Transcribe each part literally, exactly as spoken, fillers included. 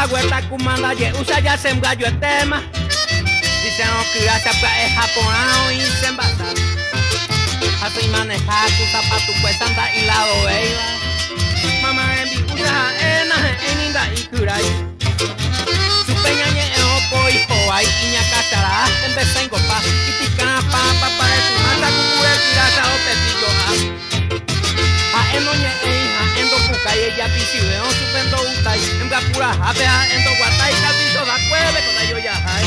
la huerta kumanda ye usa ya sembrayo el tema. Dicen que gracias es japonano y se embata. Así manejar tu zapato pues anda y lado ella. Mamá en mi usa ena en inda y kurai. Su peña ye en opo y hoai y ña cachará en vez en copa. Y ticana papa para tu mata cucure tirasa o pepillo a. A eno ye eija endo kukai ella pisi veo su pendo utai. En gapura japea endo guatai calviso da cueve con yo ya hay.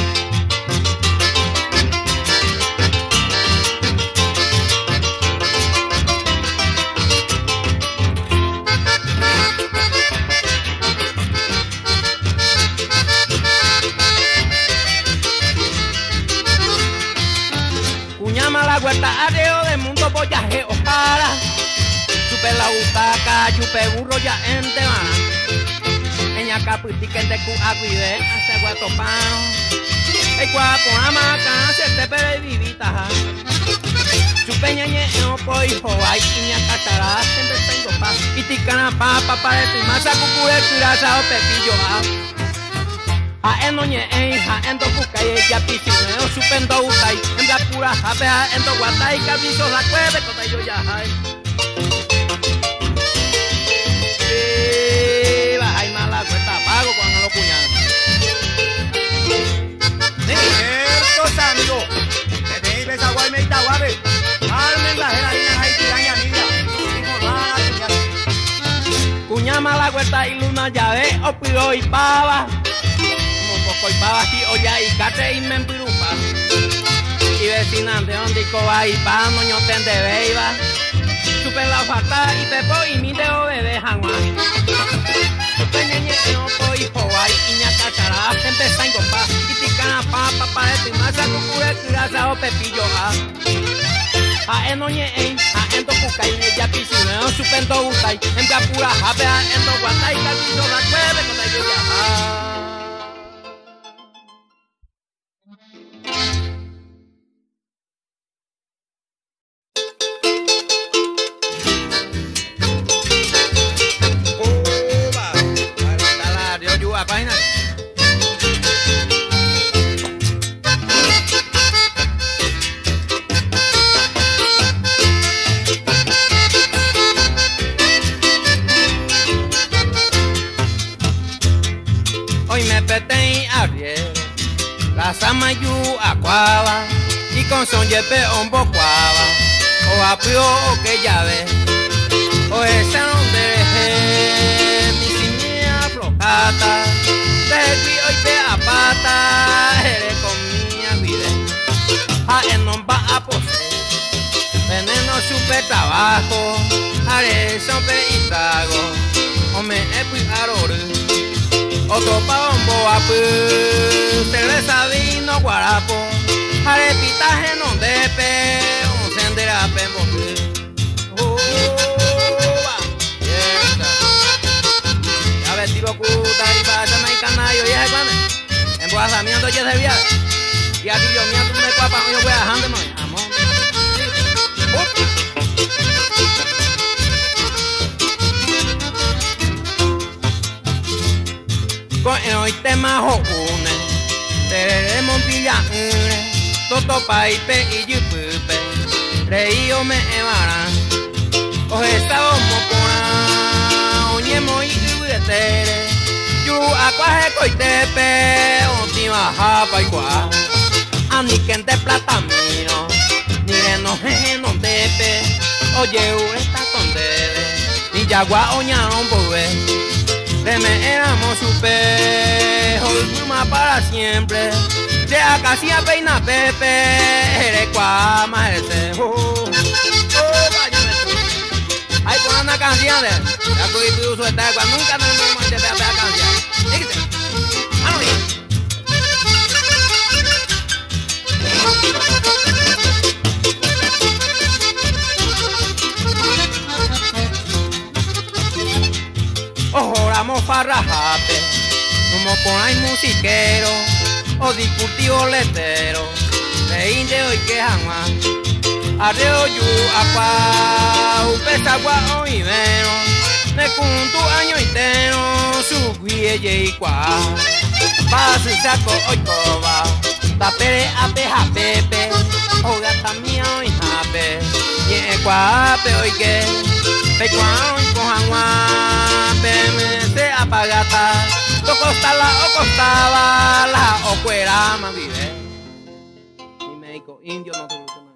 La huerta areo del mundo boyaje ojara. Chupe la butaca, chupe burro ya ente van. Eña caputique de cu aguide, hace guato pano. El guapo amaca, se te pere vivita. Chupe ñañe no poi hoai, iña cachará, siempre tengo paz. Y ticana papa para tu masa cucure, curasa o pepillo a. A eno nye eija endo kukai ya pisi neo supendo utai en la pura japea endo guatai cabizo la cueve kota yo ya hay. Eh, va hay mala cuenta pago cuando lo puñan. Cierto amigo, te debe esa guay me ita guave. Carmen la gerarina hay tiraña mía. Cuña mala cuenta y luna llave o pido y pava. Coy pava aquí olla y cate y me empirupa. Y vecinas de donde coba y pa no yo tende beiba. Super la fata y pepo y mi deo bebé janguán. Super ñeñe no coy hoai y ña cachará empezá en copa. Y ticana papa para tu masa cucure curasa o pepillo a. A eno ñe en a endo kukai ya pisineo supendo utai. En pura japea endo guatai calviso la cueve con la lluvia. Página. Hoy me peten arriero, la samayu acuaba y con son yepe ombo cuava, o apio o que llave, o esa donde mi ciña flojata. Devi hoy te apata, eres con mi vida. A en no va a poseer, veneno super trabajo, haré sope y trago, o me epi arore, otro pa bombo apu, cerveza vino guarapo, haré pitaje no depe, un sendera pembote. Tiro puta y pasa no hay canayo y es cuando emboazamiento ya se viaje y aquí yo mío tú me cuapas yo voy a dejar no amor con el hoy te majo une te montilla une toto paipe y yupupe reío me evaran o esta homo pona oñemo y tere yu aquaje coitepe ontima japa igual ani quente plata mino ni no jeje no tepe oye esta con debe ni yagua oña no bobe me éramos super hoy fuma para siempre de acá si a peina pepe eres cuama ese oh hay con una canción de ya cogí tu suerte cuando nunca no me muerde de la canción. Dígate. Vamos bien. Ojo, ramos farrajate, no me ponáis musiquero, o discutivo letero, de indio y que jamás. Arreo yu apa upesa gua oimeno ne kuntu año iteno sugui ella y cuá. Pa su saco hoy coba. Ta pere ape japepe. Oga tamia hoy jape. Ye cuá pe hoy que. Pe cuá hoy cojanguá. Pe me se apagata. To costala o costaba. La o cuera más vive. Ni médico indio no te gusta nada.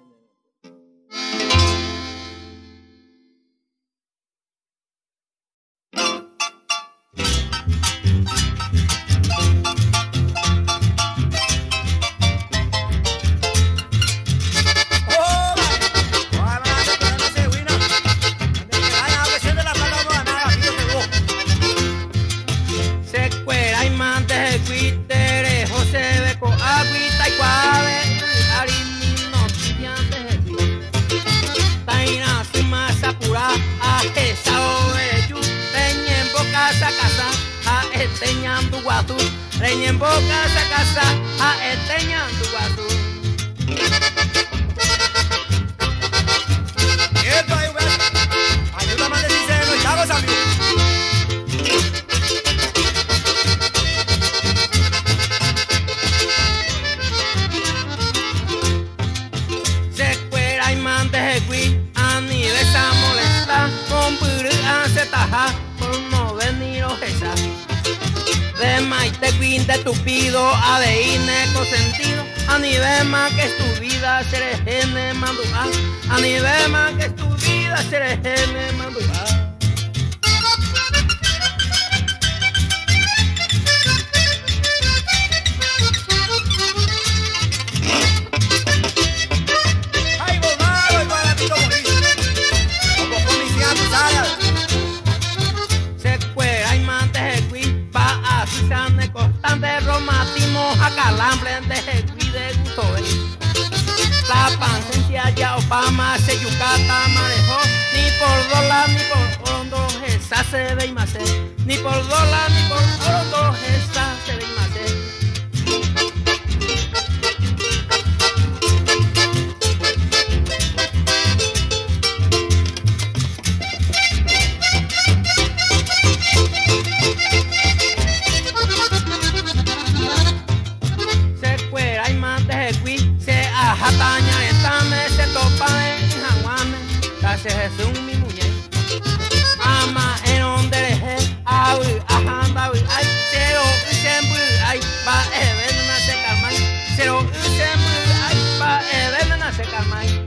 Reña en boca esa casa, a esteñando guatu. Esto ahí, güey. Ayúdame a decirse de los chavos, amigo. Se cuera y mande gui, a nivel sa molesta, con puru hace taja, por no venir ojesa. De maite queen de tupido, a de ine consentido, a nivel más que es tu vida, seré gene mandua, a nivel más que es tu vida, seré gene mandua. Ay, bomado, el baratito morir. Como policía, tú sabes. Se cuera y mante gui, pa a Susane constante, romatismo, a calambre, de gui de gusto. La paciencia ya Obama se yucata manejó, ni por dólar ni por hondo esa se ve y más ni por dólar ni por hondo esa se ve y más. Se cuera y mante gui, se ajataña esta me se topa en Jaguame, casi Jesús mi muñeca. Ama en donde dejé, awi, ajanda, awi, ay, cero, sembu, ay, pa, even, na se calmai, cero, sembu, ay, pa, even, na se calmai.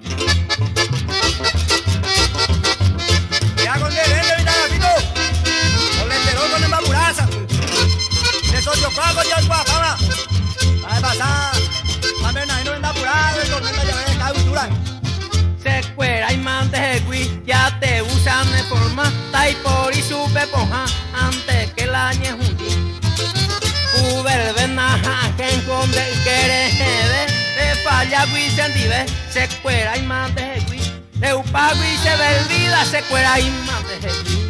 Ya con el rey de Vitagapito. Con el enterón con el baburaza. De socio pago ya el guapama. Va a pasar. También ahí no anda apurado. El tormenta ya ve cada cultura. Se cuera y mante gui, ya te usan de forma, tai por y supe poja, antes que el año junti. Uber venaja, que enconde quiere jeve, de falla gui sentive, se cuera y mante gui, de upa gui se ve vida, se cuera y mante gui.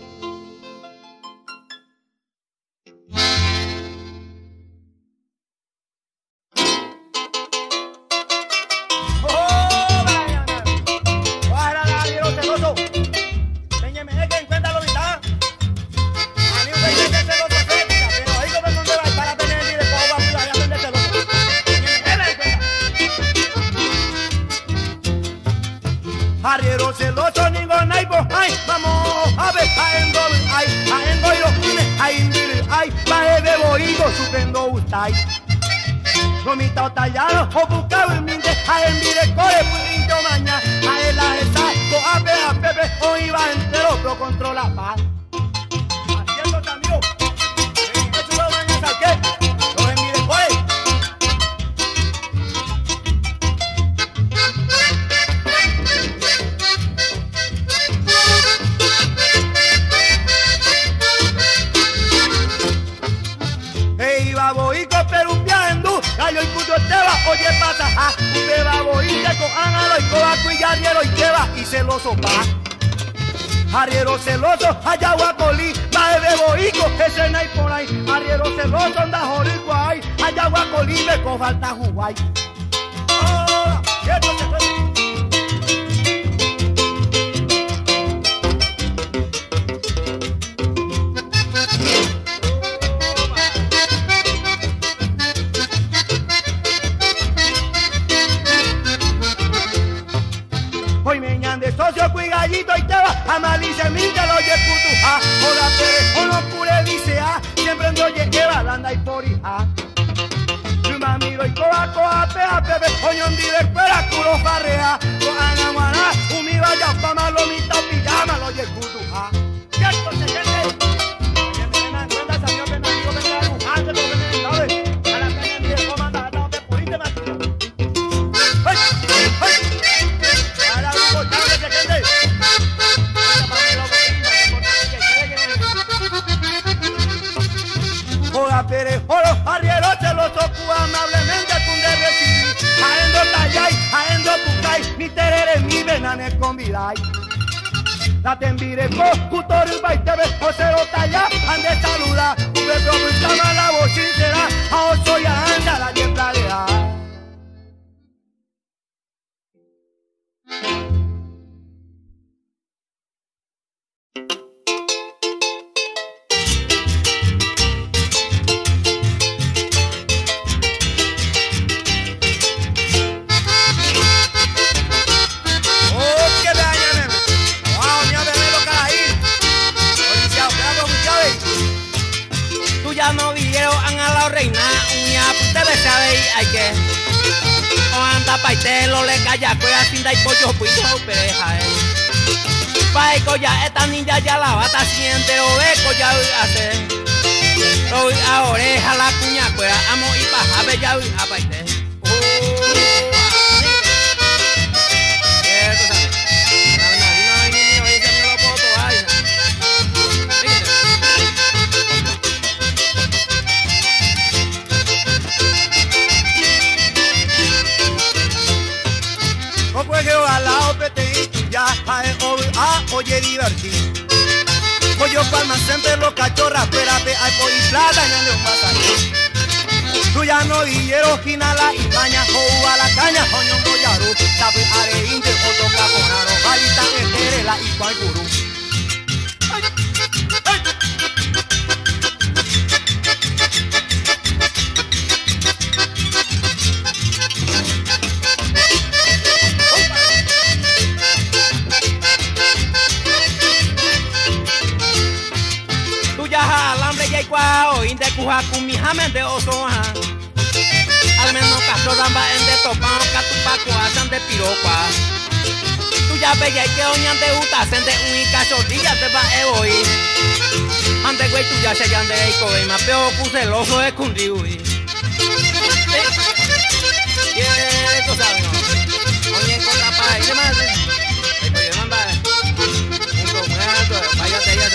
¡Oh, vaya! Ojalá la vieron celoso. Péñeme, es que encuentra lo mitad. A mí usted dice celoso, fémica, pero ahí como no me va para tener y después va a cuidar y aprender celoso. Péñeme, él encuentra. Arriero celoso, ningún ay, ay, vamos a ver, a engol, ay, a engol, ay, indir, ay, baje de boigo, supendo usted. Gomita tallado, o buscado en minde, a envire core, purinto maña, a el esa, o a pe, a pepe, o iba entero, pro controla paz. Haciendo también, que tú lo mañas al que, los envire core. Hey, baboico, perumbiando, gallo y cuyo te va, oye pasa, ah, te va boite con ángalo y cobaco y arriero y te va, y celoso va. Arriero celoso, allá guacolí, va de boico, ese no hay por ahí. Arriero celoso, anda jorico ahí, allá guacolí, me con falta juguay. Oh, esto se fue. a pere, oro, arriero, celoso, cu amablemente, kun de recibir. Aendo tallai, aendo pucai, mi terere, mi venane convidai. La tembireko, kutori baitebe, osero talla, ande saluda, ube propuestama la voz sincera, a oso ya anda la yemplarea. No vieron a la reina, uña, ustedes saben, hay que. O anda paitelo, le calla, cueva, cinta y pollo, pues, pereja, eh. Paico ya, esta niña ya la bata siente, o eco ya hace. Hoy a oreja la cuña, cueva, amo y paja, bella, a paite. Oye divertir, pollo palma siempre los cachorras, espérate, hay por y plata, ñale un pasaje. Tú ya no villero, jinala y baña, o a la caña, coño, goyaru, sabe, are, inte, o toca con aro, valita, enterela y cual gurú. Inde cuja con mi jamen de oso, al menos castro ramba en de topao, catupaco, hacen de piropa. Tú ya veías que oñan de uta, hacen de un y cachorrilla te va a oír. Ante güey tú ya se llaman de eco, y más peor puse el oso de cundriui. ¿Qué cosa sabe, no? Oye, con la paz, ¿qué más? Oye, manda, un comento, váyate allá.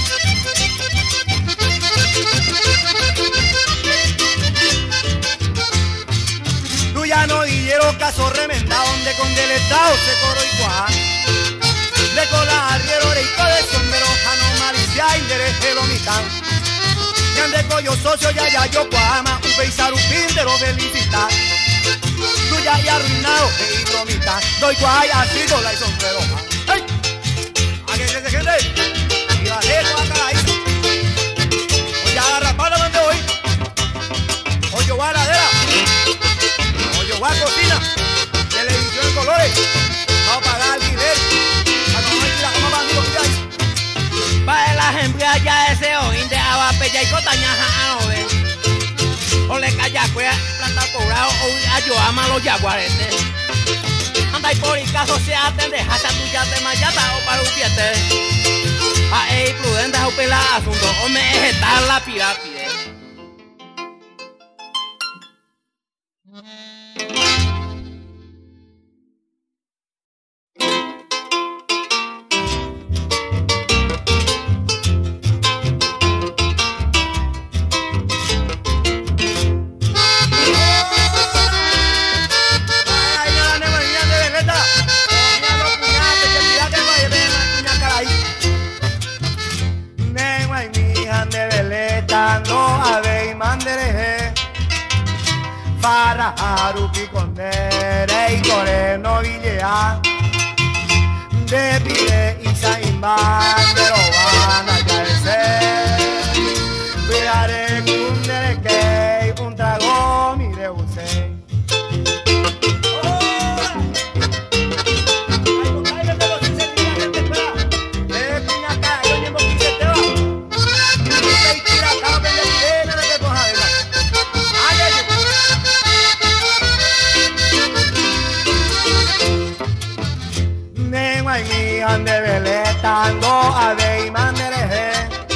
Ya no dieron caso remendado, donde con del estado se coro y cuá. De cola arriero, de hijo de sombrero, jano malicia, interés lo mitad. Y ande coyo socio, ya ya yo cuama, un peisar un píndero felicitar. Tú ya y arruinado, de hidromita, doy cuaya, así cola y sombrero. ¡Hey! ¿A qué se gente? Y vale, acá ahí. Oye, agarra para donde voy. Oye, guaradera. Guay cocina, televisión en colores, vamos a pagar alquiler, a tomar la cama para amigos que hay. Para la hembra ya ese oín de abapella y cotañaja a no ver. O le calla cuea, planta cobrado, o a yo ama los yaguaretes. Anda y por el caso se atende, hasta tu ya te mayata o para un fieste. A ey prudente o pela asunto, o me ejetar la pirámide. Para Haruki con Dere y Coreno Villea de Pide y Saimba pero van a caerse cuidaré con Dere que un trago mire usted. Ande veletando a ver y mandereje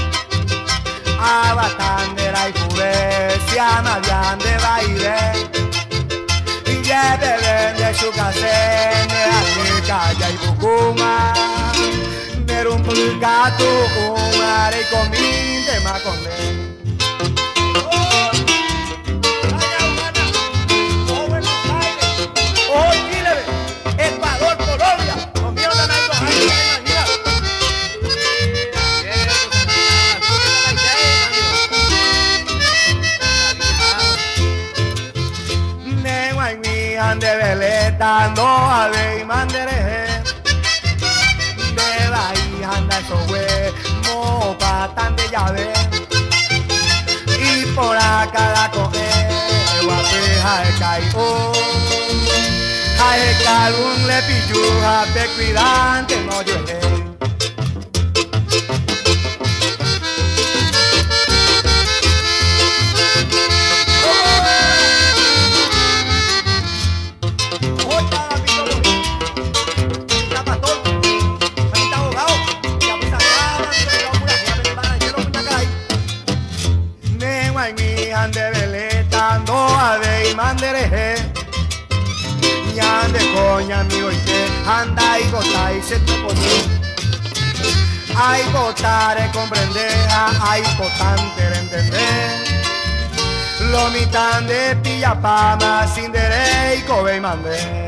a batandera y furecia madian de baile y ya beben de su casene a mi calle y bucuma ver un pulgato un are y comín de maconde. tan de llave. Y por acá la coge, guapeja el caigo. A el calún le pilluja, te cuidante no llueve. Coña mi oite, anda y gota y se te pone. Ay, gotare comprender, ay, potante entender. Lo mitan de pilla pama, sin dere y cobe y mande.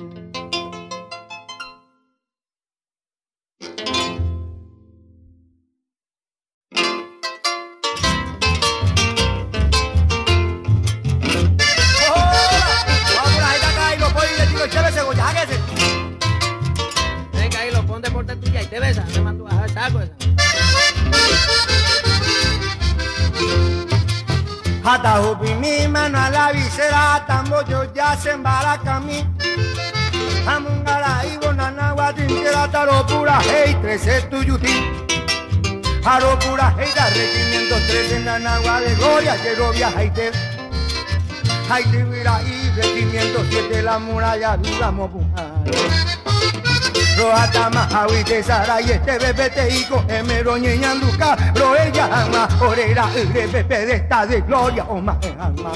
Hasta hupi mi mano a la visera, tambo yo ya se embaraca a mí. Amungara y bonanagua, trinquera, taro pura, hey, trece tuyuti. Aro pura, hey, darre quinientos trece en Nanagua de gloria, quiero viajar y te. Hay que ir ahí, de quinientos siete la muralla, duramos pujar. Roja mahawi te sara y este bebé te hijo emero ñeñanduca ro ella ama orera el bebé de esta de gloria o más alma.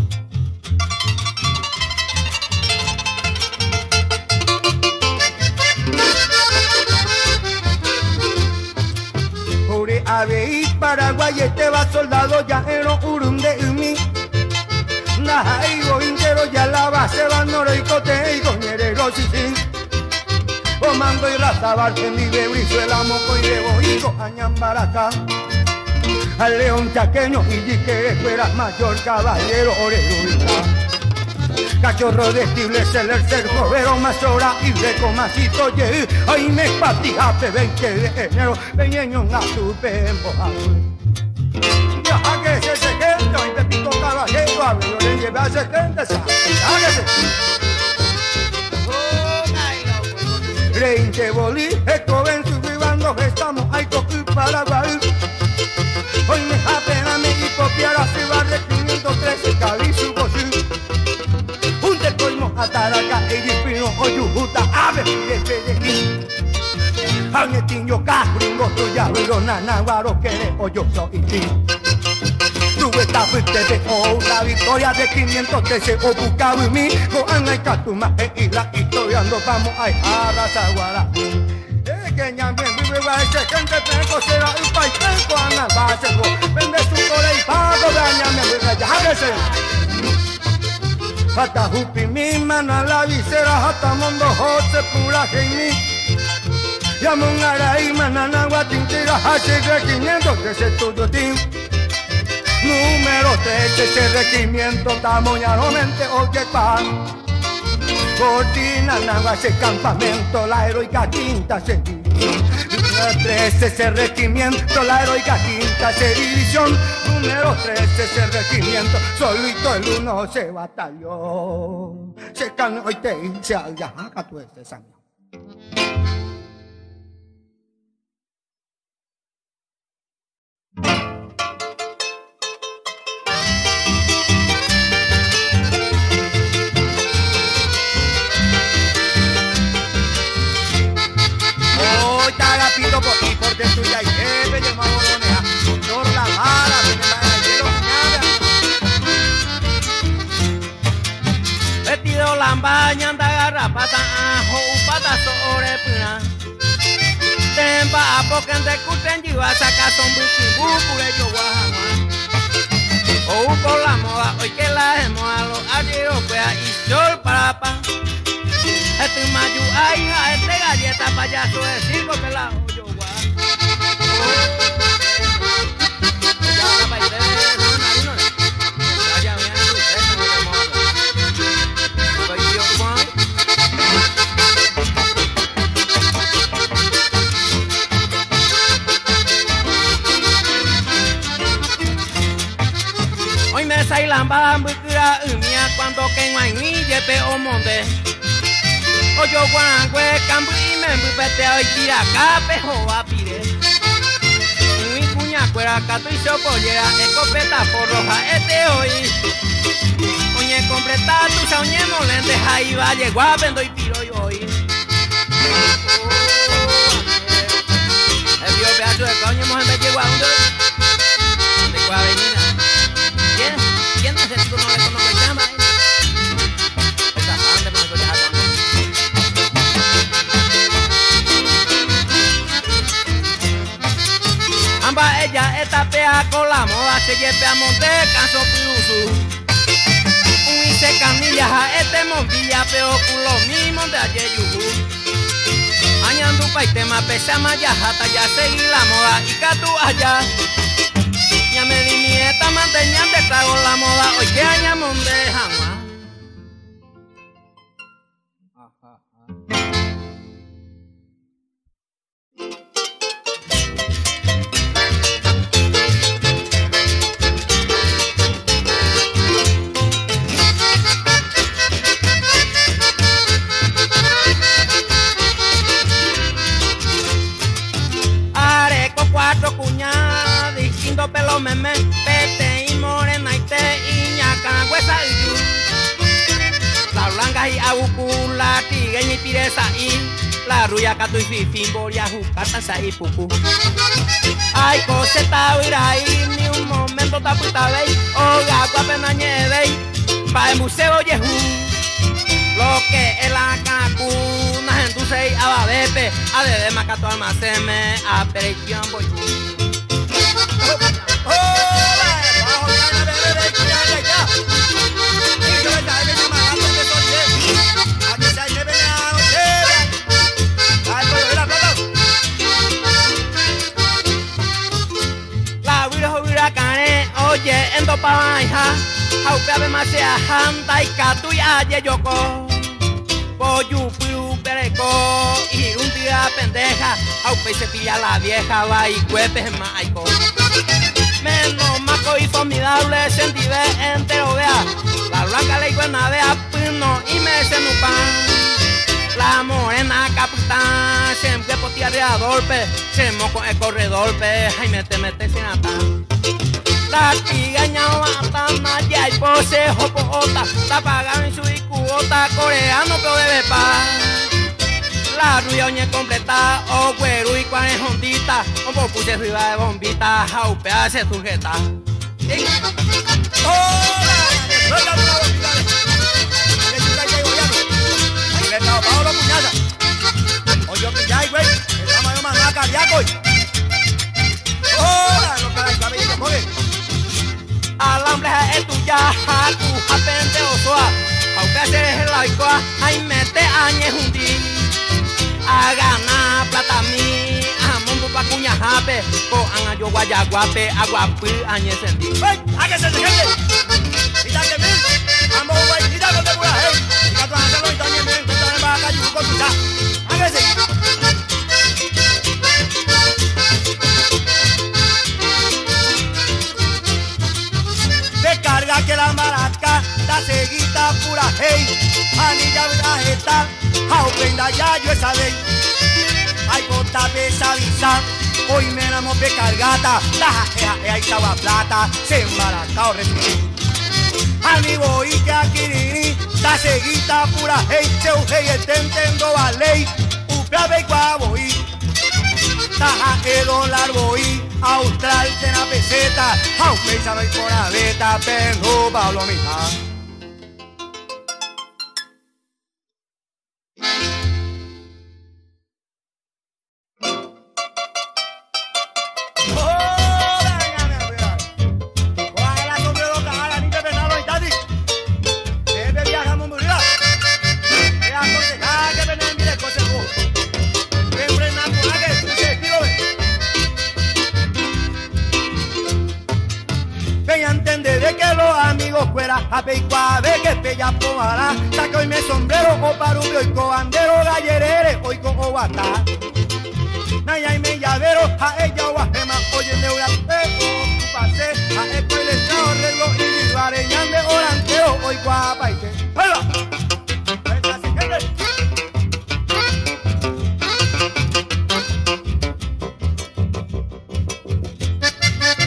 Ore ave y Paraguay este va soldado ya ero urum de umi. Nahaigo intero ya la base va noro y cote y coñerero chichín. O mando y raza, bartendi de Brizuela, moco y de bohigo, añambaracá. Al león chaqueño y yique, fuera mayor caballero, orero cachorro de estible, celer, cerco, vero, masora y reco, masito, ye. Ay, me patija, veinte de enero, peñeño, tu pembo, ya que se setenta, y te pico caballero, a ver, yo le llevé a setenta, hágase. Veinte bolí, esto ven subivando, estamos ahí con Paraguay. Hoy me apena me y copiar a ciudad de quinientos trece, Cali, su cosí. Un descoimo a Taraca, y Pino, Oyujuta, ave, y el Pedequín. Agnetinho, Castringo, tuya, Viro, Nanaguaro, Quere, Oyo, soy ti. Tu esta fuiste de oh, la victoria de quinientos trece, o Bucabu y mi, Goana y Catuma, e Isla, historiando, vamos a Jarra, Guara. Eh, que ñambe, vive, va, ese gente, tengo, será, y pa, y tengo, ana, va, se go, vende su core y pago, dañame, vive, ya, hágase. Hasta Jupi, mi mano a la visera, hasta Mondo, Jose, pura, Jaime. Yamungara y Mananagua, Tintira, Hache, quinientos trece, tuyo, tim. Número trece, ese regimiento tamoñaramente oye pan. Cortina, Nagua, ese campamento, la heroica quinta se división. Número trece, ese regimiento, la heroica quinta se división. Número trece, ese regimiento, solito el uno se batalló. Se can hoy te hice al yajaca tu este sangre. Y porque tuya y jefe de Mamoronea, por la mala, vestido lambaña, anda garrapata, ajo, upata, sobre pina. Tempa, porque ande curten, lleva saca son buki, buku, de yo guajama. O uco la moda, hoy que la hemos a los arrieros, pues y sol para pa. Este mayu, ay, a este galleta, payaso de circo, que la oyo, guau. esa y lambada mbukura umia cuando que no hay ni yepe o monde. Oyo guangue cambu y me mbupete hoy tira cape o apire. Muy cuña cuera cato y sopollera escopeta por roja este hoy. Oñe completa tu sa oñe molende ahí va llegó a vendo y tiro yo hoy. El vio pedazo de coño mujer me llegó a un de cuál avenida. ¿Quién? ¿Quién es el chico no le conoce que llama? Esa parte me lo llama. Amba ella está pea con la moda, se lleve a monte, canso piusu. Un hice canilla a este montilla, peo culo mismo de ayer yuhu. Añandu pa y tema pesa maya, hasta ya seguir la moda y catu allá. Ya me di mi esta manteñante, trago la moda, hoy que añamos de jamás. Cuatro cuñadas, distintos pelos meme, pete y morena y te y ñaca, huesa y yu. La blanca y abucu, la tigueña y tiresa y la ruya catu y fifín, boria jucata sa y pupu. Ay, coseta huira y ni un momento taputa vei, oga guapena ñedei, pa el museo yehu. Lo que es la cacuna, gente se a bepe, a de macato almaceme, a perequión voy. La huira huira cane, oye, endo pa baja, aupe ave masea handa y catu y aye yoko. Pollo, piu, pereco, y un día pendeja, aupe se pilla la vieja, va y cuepes maico. Menos maco y formidable, sentivé entero, vea. La blanca le digo en navea, pino y me se nupan. La morena capitán, siempre potía de adolpe, se moco el corredor, pe, ay mete, mete sin atar. La tigaña matana, ya hay pose, jopota, la pagan en su icuota, coreano pero debe pa. La ruya oñe completa, o cuero y cuarejondita, o por puse arriba de bombita, jaupea se sujeta. ¡Hola! ¡Suéltame una bombita! ¡Le chuta y goyano! ¡Ahí le está opado la puñada! ¡Oye, que ya hay, güey! ¡Estamos yo mandando a cardíaco! ¡Hola! ¡Los caras de cabello, joder! Alambre es tuya, tu apente osoa, aunque hacer el laicoa, ay mete añe jundi. A ganar plata mi, a mundo pa cuña jape, o anga yo guayaguape, aguapi añe senti. ¡Ey! ¡Hágase de gente! ¡Mira que mil! ¡Ambos güey! ¡Mira con te pura hey! ¡Mira tú hacerlo y también me encuentran en baja yugo con tu cha! ¡Hágase! Descarga que la maraca, la ceguita pura hey, anilla viajeta, auprenda ya yo esa ley. Ay, bota pesa visa, hoy me enamo de cargata, la jaja, ay, chava plata, se embaracao recibí. A mi boy que aquí la ceguita pura hey, se uje y el tentendo va ley, upea ve guaboy. Taja el dólar voy, austral de la peseta, aunque ya no hay por la beta, pero Pablo mija. A peicuave que pella pomará, saco hoy me sombrero o parubio y cobandero gallerere, hoy con guatá. Naya y me llavero, a ella o a gema, oye de una pego, pase, a esto el estado, reloj y libareño.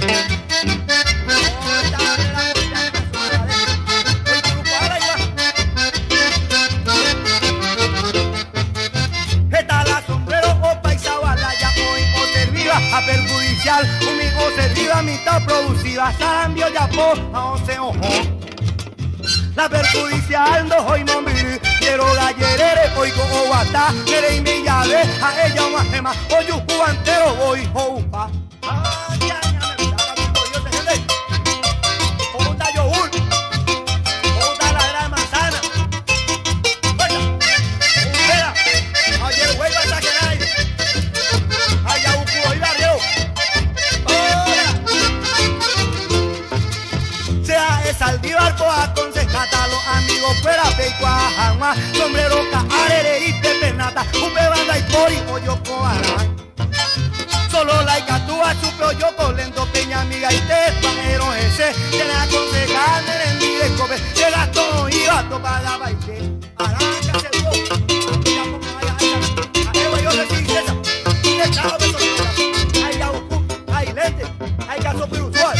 A perjudicial, un hijo servida, mitad producida, cambio ya po, a once ojo. La perjudicial no hoy mombiri, quiero gallerere, oigo o guata, quiere y mi llave, a ella una gema, hoy un cubantero, voy joupa. Ay, ay, ay, Dios te gente. Como da yogur, como da la gran manzana. Oiga, espera, ayer güey vas a quedar. Allá un cubo y barrio. Sea es Saldívar por aconsejata, los amigos fuera peico a jamás, sombrero caarere y pepenata, un bebanda y pori pollo cobarán. Solo la icatúa chupe yo con lento peña amiga y te panero ese, tiene aconsejar en mi descope, se gastó y gasto para baile. Arranca se dio, ya como vaya, a yo le sigo esa. Hay yaucu, hay lente, hay caso pirusual.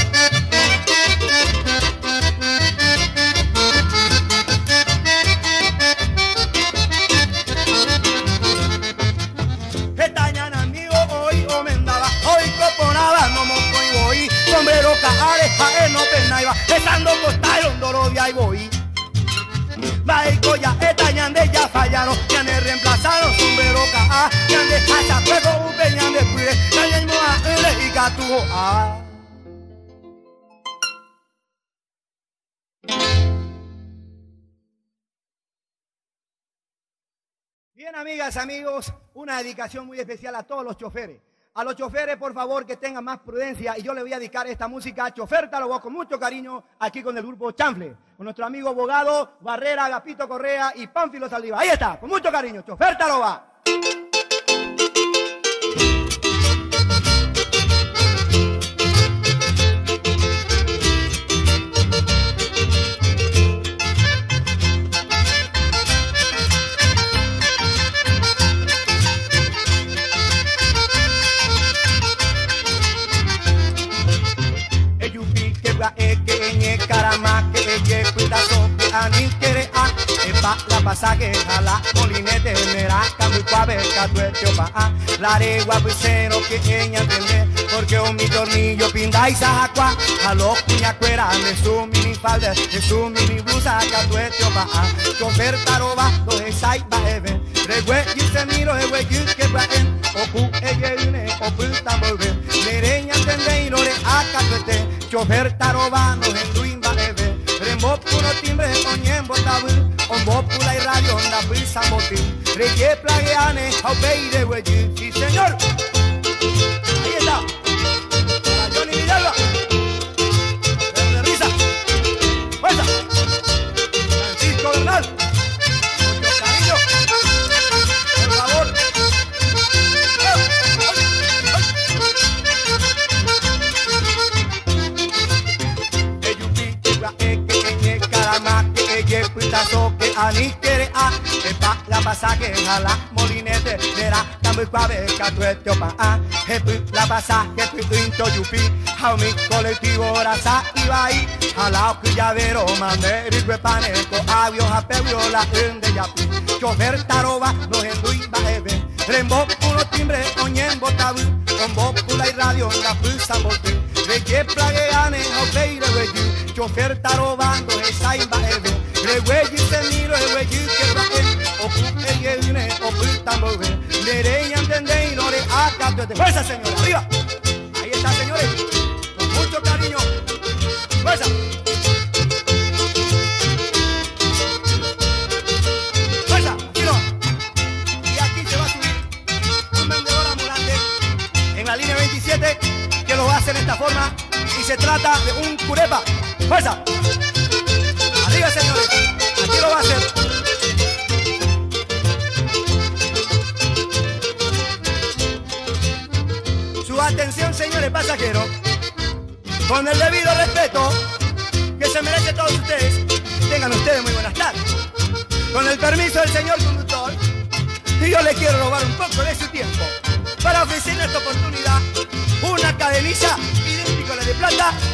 Estañan amigo hoy o mendaba, hoy coponaba, no monco y voy. Sombrero cajares, a él no penaiba, estando costal, ondoro y ahí voy. Baico ya estañan de ya fallaron, ya me reemplazaron, sombrero caja, ya de hasta fuego, un peñan de cuire, ya mismo a él y gatujo a. Bien, amigas, amigos, una dedicación muy especial a todos los choferes. A los choferes, por favor, que tengan más prudencia, y yo le voy a dedicar esta música a Chofer Tarobá con mucho cariño, aquí con el grupo Chanfle, con nuestro amigo abogado Barrera, Agapito Correa y Pánfilo Saldívar. Ahí está, con mucho cariño, Chofer Tarobá. La pasaje a la molinete mera cambio cuave catuete opa la regua pisero que ella entiende porque un mi tornillo pinda y sahacua a los cuñacuera de su mini falda de su mini blusa catuete opa chofer taroba los esai va even regüe y se miro el güey que va en ocu ella viene opu tambolve mereña entiende y no le a catuete chofer taroba los en ruin va even rembo puro timbre oñen botabu on bopula y radio onda prisa motín reye plagueane au beire güey sí señor ahí está para Johnny Villalba de risa fuerza Francisco Bernal mucho cariño por favor que putazo que ani quiere a que pa la pasaje a la molinete será cambio cuave catuete opa a que la pasaje pinto yupi a mi colectivo raza iba ahí a la llavero mandé y paneco avios a pebio la ende yapi chofer taroba los enduí va even rembo uno timbre oñen botabu con bópula y radio la pulsa botín de que plagueane o peire güey chofer taroba los esai va even le güey se miro el güey que va en ocupe y viene ocupe tambolve dereña entender y no le acá de fuerza señora arriba ahí está señores con mucho cariño fuerza fuerza aquí no y aquí se va a subir un vendedor ambulante en la línea veintisiete que lo hace de esta forma y se trata de un curepa fuerza arriba señores aquí lo va a hacer su atención señores pasajeros con el debido respeto que se merece todos ustedes tengan ustedes muy buenas tardes con el permiso del señor conductor y yo le quiero robar un poco de su tiempo para ofrecer en esta oportunidad una cadenilla idéntica a la de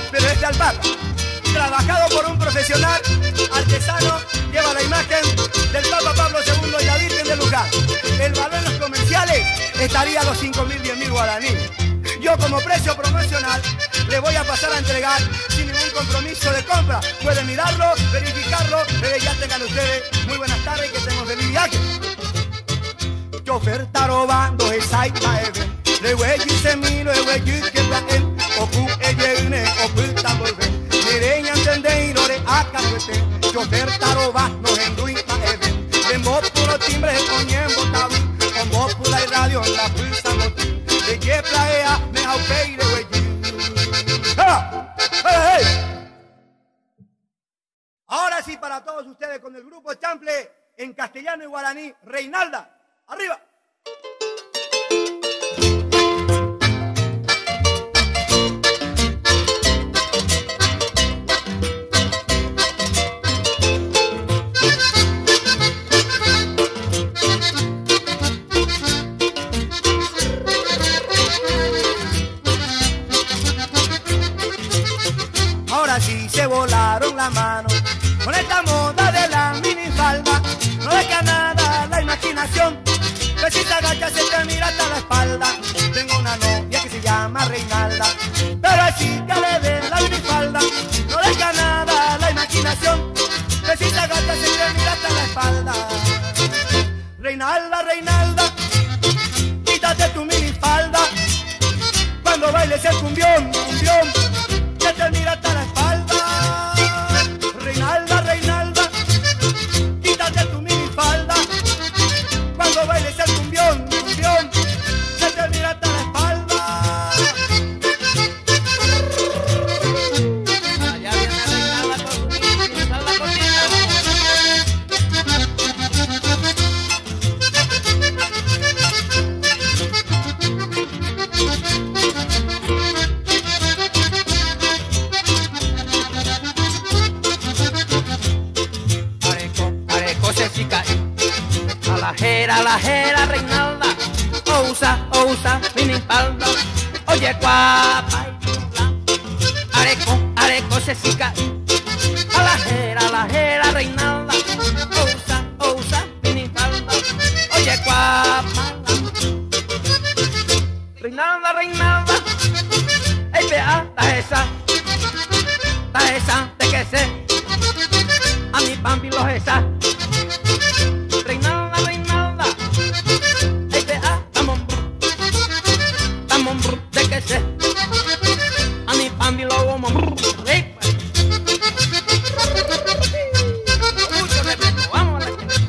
pero este alpaca, trabajado por un profesional artesano, lleva la imagen del Papa Pablo segundo y la Virgen de Luján. El valor en los comerciales estaría a los cinco mil, diez mil guaraníes. Yo como precio promocional le voy a pasar a entregar sin ningún compromiso de compra. Pueden mirarlo, verificarlo, pero ya tengan ustedes muy buenas tardes y que tengan feliz viaje. Chofer tarobando es ahí even. Le voy a decir mi lo voy a decir que la en ocu ejene oculta volver. Mireña entender y no le acá este. Chofer tarobando en ruita even. Le mo puro timbre con yembo tabú. Con voz pura y radio en la pulsa motín. De que plaea me aupe y le voy a decir. ¡Ah! ¡Hey, hey! Ahora sí para todos ustedes con el grupo Chample en castellano y guaraní, Reinalda. ¡Arriba! Ahora sí se volaron la mano con esta moda de la minifalda. No deja nada la imaginación. Que si te agachas se te mira hasta la espalda. Tengo una novia que se llama Reinalda, pero así que le den la minifalda. No deja nada la imaginación. Que si te agachas se te mira hasta la espalda. Reinalda, Reinalda, quítate tu minifalda. Cuando bailes el cumbión, cumbión, que te mira hasta la espalda. Reinalda, Reinalda, quítate tu minifalda. Cuando bailes el cumbión, cumbión, se te mira hasta la espalda. Allá viene Reinalda con su minifalda cortita. Areco, areco se chica. A la jera, la jera, Reinalda, ousa, ousa, minifalda. Oye, guapa y chula. Areco, areco, se chica. A la jera, la jera, Reinalda, ousa, ousa, minifalda. Oye, guapa. Reinalda, Reinalda, ey, vea, ta esa, ta esa, de que sé, a mi pampi los esa. Reinalda, Reinalda, ey, vea, tamon bru, tamon bru, de que sé, a mi pampi los vamos bru, ey, pues. Mucho respeto, vamos a la gente.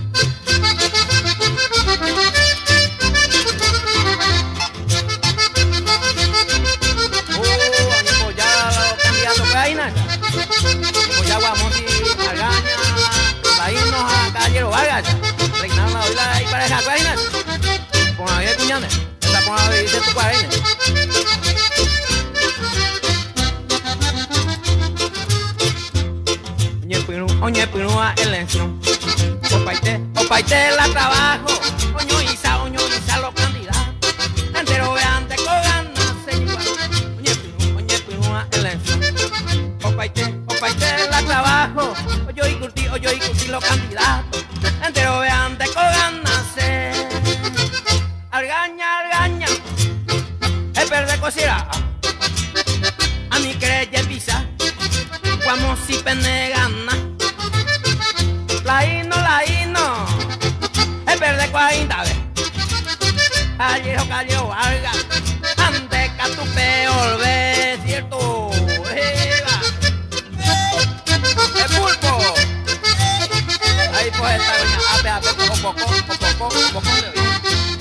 Oh, pues ya los candidatos que hay, nada. Pues ya vamos y Argaña, para irnos a Caballero Vargas. Reinalda, hoy la hay pareja cuarina. Con la vida de cuñanes. Esa con la vida de tu cuarina. Oye, Pinu, oye, Pinu, a elección. Opaite, opaite la trabajo. Oño Isa, oño Isa los candidatos. Entero vean te cogan, nace igual. Oye, Pinu, oye, Pinu, a elección. Opaite, opaite la trabajo. Oyo y curti, oyo y curti los candidatos. Entero vean te cogan, nace. Argaña, argaña. Es verde cosira. A mi creye pisa. Guamo si pene gana. La hino, la hino. Es verde cuarenta vez. Callero, callero, valga. Ante catupe, olve, cierto. Eva. El pulpo. Ahí pues está doña. Ape, ape, poco, poco, poco, poco, poco de hoy.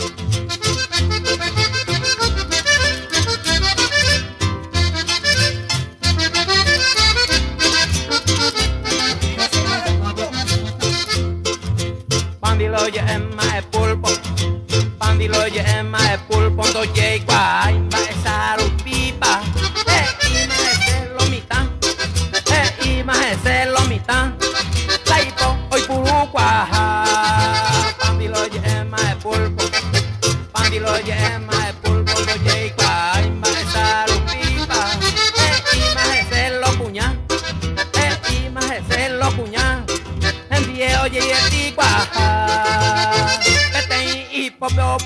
Pandiloye emma e pulpo, pandiloye emma e pulpo, doye y guay, va esa rupipa, eh, ima ese lo mitad, eh, ima ese lo mitad, la hipo, hoy puru guaja, pandiloye emma e pulpo.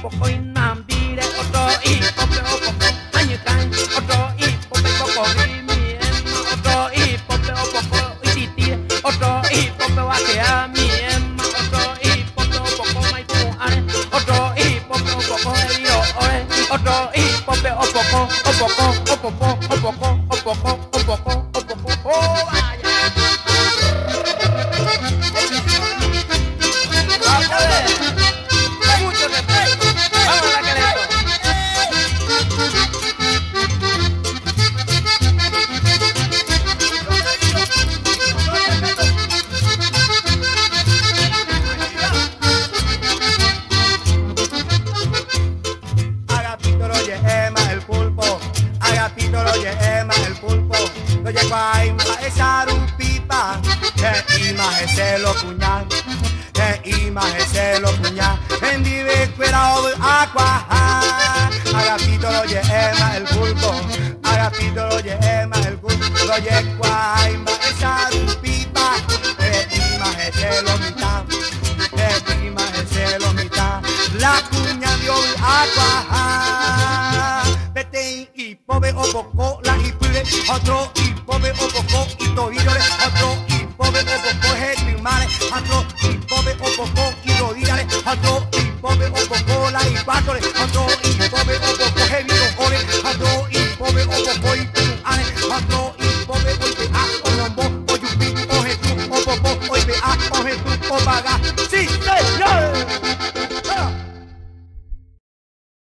poco y nambire, otro y pope o poco, añucan, otro y pope poco mi emma, otro y pope o poco y titire, otro y pope va que a mi emma, otro y pope o poco mai puare, otro y pope o poco elio ore, otro y pope o poco, o poco, o poco, o poco, o poco, o poco, o poco, oh vaya. Mucho respeto. Vamos a la que Agapito lo lleva el pulpo, Agapito lo lleva el pulpo, lo lleva a echar un pipa, que imagen se lo puñal, que imagen se lo puñal, en vive fuera o agua, Agapito lo lleva el pulpo, Agapito lo lleva el pulpo, lo lleva a echar un pipa, que imagen se lo mitad, que imagen se lo mitad, la cuña dio agua, vete y pobre o poco, la hipure, otro y pobre o poco, y tohidore, otro y pobre o poco, jetimare, otro y pobre o poco, y rodillare, otro y pobre o poco, la hipátore, otro y pobre o